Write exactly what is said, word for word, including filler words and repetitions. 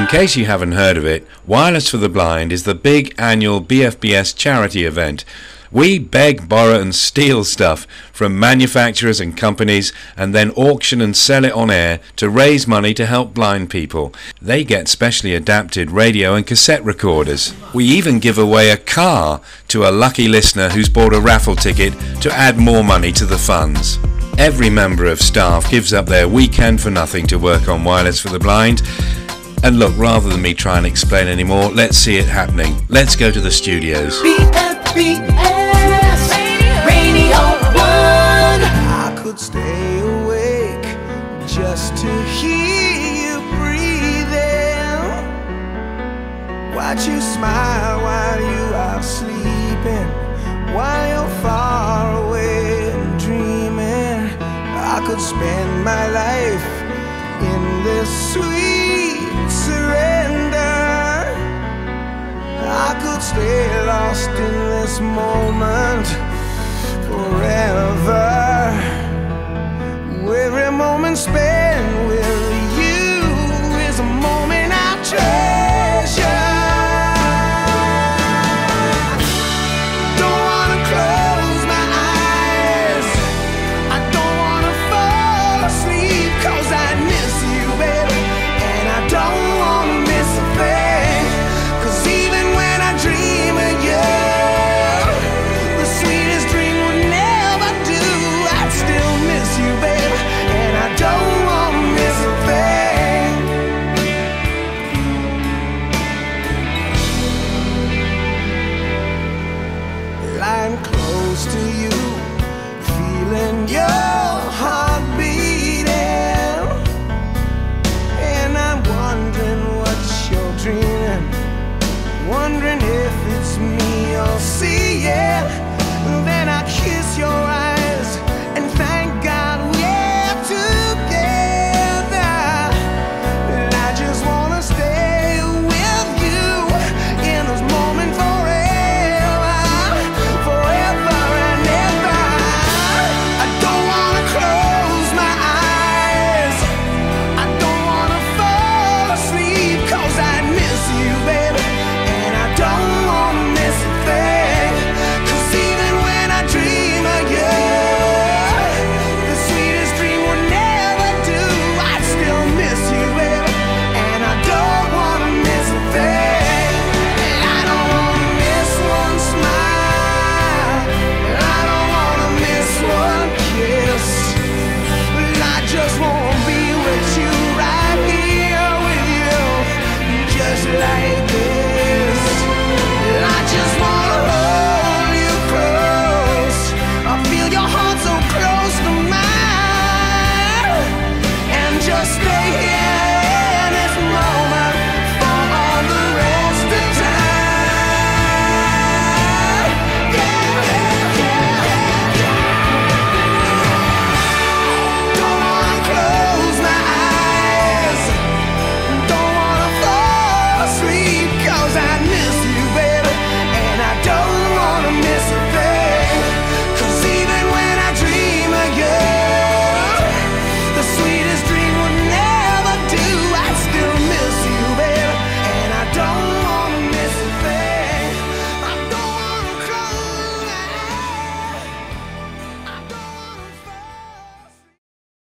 In case you haven't heard of it, Wireless for the Blind is the big annual B F B S charity event. We beg, borrow and steal stuff from manufacturers and companies and then auction and sell it on air to raise money to help blind people. They get specially adapted radio and cassette recorders. We even give away a car to a lucky listener who's bought a raffle ticket to add more money to the funds. Every member of staff gives up their weekend for nothing to work on Wireless for the Blind. And look, rather than me try and explain anymore, let's see it happening. Let's go to the studios. B F B S Radio one. I could stay awake just to hear you breathing. Watch you smile while you are sleeping, while you're far away and dreaming. I could spend my life in this sweet surrender. I could stay lost in this moment forever. Every moment spent with you is a moment I treasure. Don't wanna close my eyes, I don't wanna fall asleep, 'cause I miss you, baby, and I don't wanna miss a thing. 'Cause even when I dream of you, the sweetest dream would never do. I'd still miss you, baby, and I don't wanna miss a thing. Lying close to you, feeling your